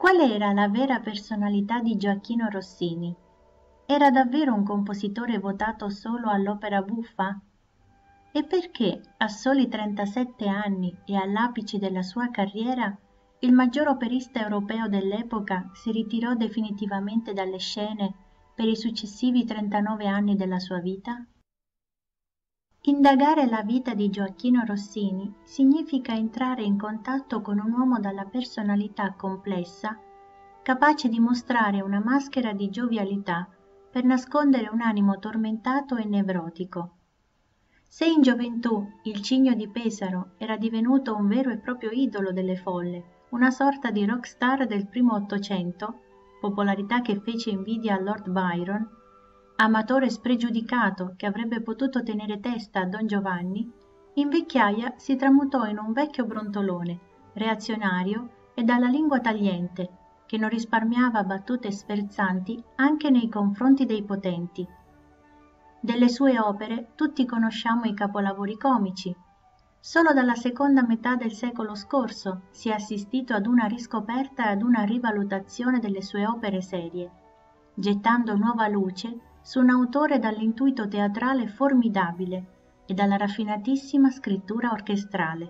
qual era la vera personalità di Gioacchino Rossini? Era davvero un compositore votato solo all'opera buffa? E perché, a soli 37 anni e all'apice della sua carriera, il maggior operista europeo dell'epoca si ritirò definitivamente dalle scene per i successivi 39 anni della sua vita? Indagare la vita di Gioacchino Rossini significa entrare in contatto con un uomo dalla personalità complessa, capace di mostrare una maschera di giovialità per nascondere un animo tormentato e nevrotico. Se in gioventù il Cigno di Pesaro era divenuto un vero e proprio idolo delle folle, una sorta di rock star del primo Ottocento, popolarità che fece invidia a Lord Byron, amatore spregiudicato che avrebbe potuto tenere testa a Don Giovanni, in vecchiaia si tramutò in un vecchio brontolone, reazionario e dalla lingua tagliente, che non risparmiava battute sferzanti anche nei confronti dei potenti. Delle sue opere tutti conosciamo i capolavori comici. Solo dalla seconda metà del secolo scorso si è assistito ad una riscoperta e ad una rivalutazione delle sue opere serie, gettando nuova luce su un autore dall'intuito teatrale formidabile e dalla raffinatissima scrittura orchestrale.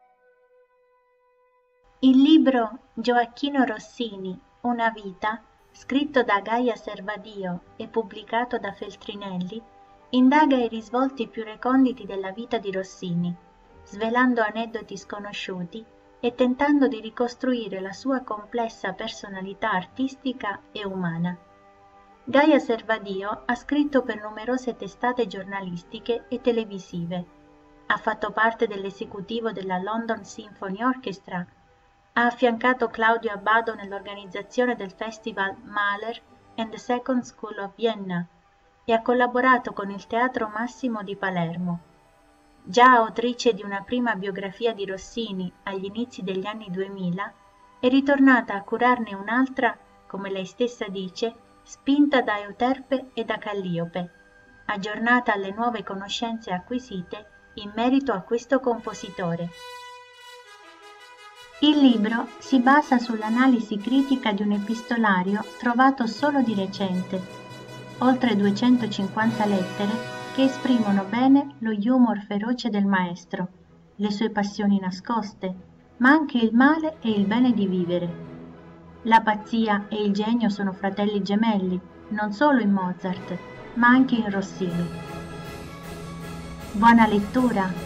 Il libro Gioacchino Rossini, una vita, scritto da Gaia Servadio e pubblicato da Feltrinelli, indaga i risvolti più reconditi della vita di Rossini, svelando aneddoti sconosciuti e tentando di ricostruire la sua complessa personalità artistica e umana. Gaia Servadio ha scritto per numerose testate giornalistiche e televisive, ha fatto parte dell'esecutivo della London Symphony Orchestra, ha affiancato Claudio Abbado nell'organizzazione del Festival Mahler and the Second School of Vienna e ha collaborato con il Teatro Massimo di Palermo. Già autrice di una prima biografia di Rossini agli inizi degli anni 2000, è ritornata a curarne un'altra, come lei stessa dice, spinta da Euterpe e da Calliope, aggiornata alle nuove conoscenze acquisite in merito a questo compositore. Il libro si basa sull'analisi critica di un epistolario trovato solo di recente, oltre 250 lettere che esprimono bene lo humor feroce del maestro, le sue passioni nascoste, ma anche il male e il bene di vivere. La pazzia e il genio sono fratelli gemelli, non solo in Mozart, ma anche in Rossini. Buona lettura!